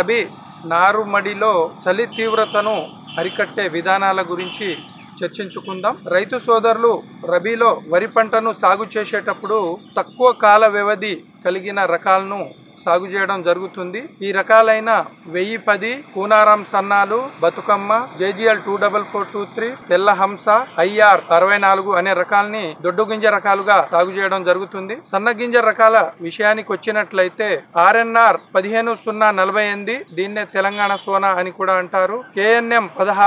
రబీ నారుమడిలో చలి తీవ్రతను అరికట్టే విధానాల గురించి చర్చించుకుందాం. రైతు సోదరులు రబీలో వరి పంటను సాగు చేసేటప్పుడు తక్కువ కాల వ్యవధి కలిగిన రకాలను సాగు చేయడం జరుగుతుంది. ఈ రకాలైన 1010, కూనారం సన్నాలు, బతుకమ్మ, JGL 24423, తెల్ల హంస, IR 64 అనే రకాలని దొడ్డు గింజ రకాలుగా సాగు చేయడం జరుగుతుంది. సన్న గింజ రకాల విషయానికి వచ్చినట్లయితే RNR 15048, దీన్నే తెలంగాణ సోనా అని కూడా అంటారు, KNM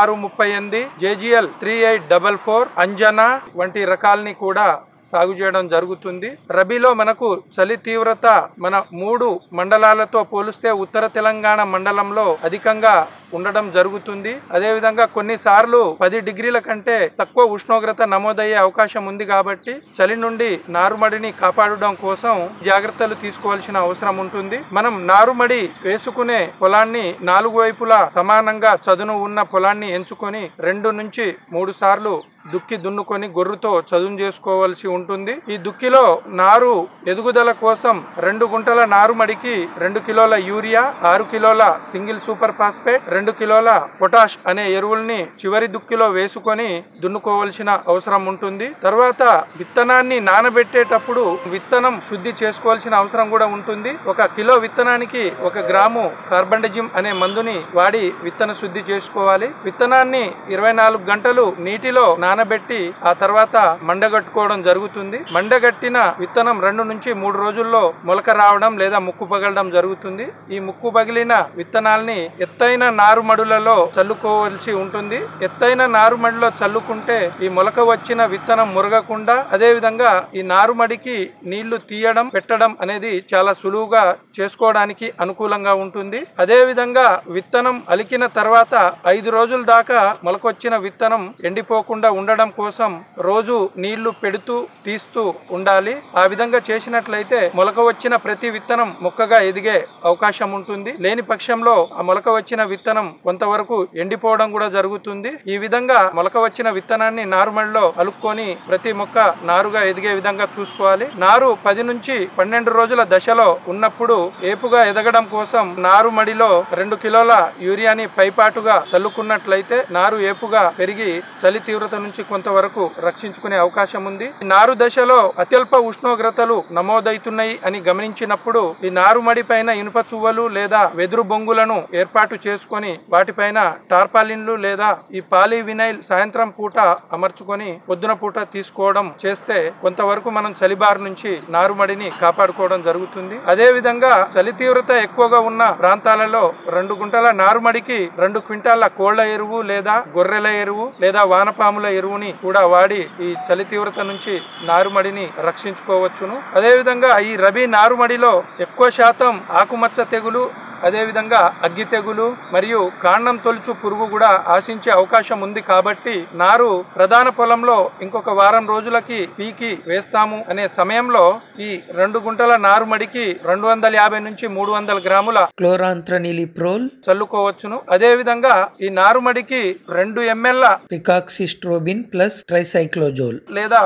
1638, JGL 3844, అంజనా వంటి రకాలని కూడా సాగు చేయడం జరుగుతుంది. రబీలో మనకు చలి తీవ్రత మన 3 మండలాలతో పోలిస్తే ఉత్తర తెలంగాణ మండలంలో అధికంగా ఉండడం జరుగుతుంది. అదేవిధంగా కొన్నిసార్లు 10 డిగ్రీల కంటే తక్కువ ఉష్ణోగ్రత నమోదయ్యే అవకాశం ఉంది. కాబట్టి చలి నుండి నారుమడిని కాపాడడం కోసం జాగ్రత్తలు తీసుకోవాల్సిన అవసరం ఉంటుంది. మనం నారుమడి వేసుకునే పొలాన్ని 4 వైపులా సమానంగా చదును ఉన్న పొలాన్ని ఎంచుకొని 2 నుంచి 3 సార్లు దుక్కి దున్నుకొని గొర్రుతో చదును చేసుకోవాల్సి ఉంటుంది. ఈ దుక్కిలో నారు ఎదుగుదల కోసం 2 గుంటల నారుమడికి 2 కిలోల యూరియా, 6 కిలోల సింగిల్ సూపర్ ఫాస్ఫేట్, 2 కిలోల పొటాష్ అనే ఎరువుల్ని చివరి దుక్కిలో వేసుకొని దున్నుకోవాల్సిన అవసరం ఉంటుంది. తర్వాత విత్తనాన్ని నానబెట్టేటప్పుడు విత్తనం శుద్ధి చేసుకోవాల్సిన అవసరం కూడా ఉంటుంది. 1 కిలో విత్తనానికి 1 గ్రాము కార్బండజిమ్ అనే మందుని వాడి విత్తన శుద్ధి చేసుకోవాలి. విత్తనాన్ని 24 గంటలు నీటిలో నానబెట్టి ఆ తర్వాత మండగట్టుకోవడం జరుగుతుంది. మండగట్టిన విత్తనం 2 నుంచి 3 రోజుల్లో మొలక రావడం లేదా ముక్కు పగలడం జరుగుతుంది. ఈ ముక్కు పగిలిన విత్తనాల్ని ఎత్తైన నారుమడులలో చల్లుకోవాల్సి ఉంటుంది. ఎత్తైన నారుమడిలో చల్లుకుంటే ఈ మొలక వచ్చిన విత్తనం మురగకుండా, అదే విధంగా ఈ నారుమడికి నీళ్లు తీయడం పెట్టడం అనేది చాలా సులువుగా చేసుకోవడానికి అనుకూలంగా ఉంటుంది. అదే విధంగా విత్తనం అలికిన తర్వాత 5 రోజుల దాకా మొలకొచ్చిన విత్తనం ఎండిపోకుండా ఉండడం కోసం రోజు నీళ్లు పెడుతూ తీస్తూ ఉండాలి. ఆ విధంగా చేసినట్లయితే మొలక వచ్చిన ప్రతి విత్తనం మొక్కగా ఎదిగే అవకాశం ఉంటుంది. లేని పక్షంలో ఆ మొలక వచ్చిన విత్తనం కొంతవరకు ఎండిపోవడం కూడా జరుగుతుంది. ఈ విధంగా మొలక వచ్చిన విత్తనాన్ని నారుమడిలో అలుక్కొని ప్రతి మొక్క నారుగా ఎదిగే విధంగా చూసుకోవాలి. నారు 10 నుంచి 12 రోజుల దశలో ఉన్నప్పుడు ఏపుగా ఎదగడం కోసం నారుమడిలో 2 కిలోల యూరియాని పైపాటుగా చల్లుకున్నట్లయితే నారు ఏపుగా పెరిగి చలి తీవ్రత నుంచి కొంతవరకు రక్షించుకునే అవకాశం ఉంది. ఈ నారు దశలో అత్యల్ప ఉష్ణోగ్రతలు నమోదవుతున్నాయి అని గమనించినప్పుడు ఈ నారుమడి పైన ఇనుప చువ్వలు లేదా వెదురు బొంగులను ఏర్పాటు చేసుకొని వాటిపైన టార్పాలిన్లు లేదా ఈ పాలీవినైల్ సాయంత్రం పూట అమర్చుకొని పొద్దున పూట తీసుకోవడం చేస్తే కొంతవరకు మనం చలిబారు నుంచి నారుమడిని కాపాడుకోవడం జరుగుతుంది. అదే విధంగా చలి తీవ్రత ఎక్కువగా ఉన్న ప్రాంతాలలో 2 గుంటల నారుమడికి 2 క్వింటాల కోళ్ల ఎరువు లేదా గొర్రెల ఎరువు లేదా వానపాముల ఎరువుని కూడా వాడి ఈ చలి తీవ్రత నుంచి నారుమడిని రక్షించుకోవచ్చును. అదే విధంగా ఈ రబీ నారుమడిలో ఎక్కువ శాతం ఆకుమచ్చ తెగులు, అదేవిధంగా అగ్గి తెగులు మరియు కాండం తొలుచు పురుగు కూడా ఆశించే అవకాశం ఉంది. కాబట్టి నారు ప్రధాన పొలంలో ఇంకొక వారం రోజులకి పీకి వేస్తాము అనే సమయంలో ఈ 2 గుంటల నారుమడికి 250 నుంచి 300 గ్రాముల క్లోరాంత్రనిలిప్రోల్ చల్లుకోవచ్చును. అదే విధంగా ఈ నారుమడికి 2 ml పికాక్సిస్ట్రోబిన్ ప్లస్ ట్రైసైక్లోజోల్ లేదా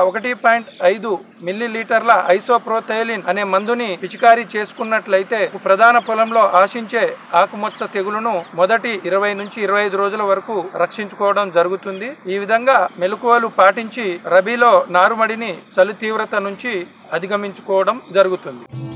1.5 మిల్లీలీటర్ల ఐసోప్రోథైలిన్ అనే మందుని పిచికారీ చేసుకున్నట్లయితే ప్రధాన పొలంలో ఆశించే ఆకుమచ్చ తెగులును మొదటి 20 నుంచి 25 రోజుల వరకు రక్షించుకోవడం జరుగుతుంది. ఈ విధంగా మెలకువలు పాటించి రబీలో నారుమడిని చలి తీవ్రత నుంచి అధిగమించుకోవడం జరుగుతుంది.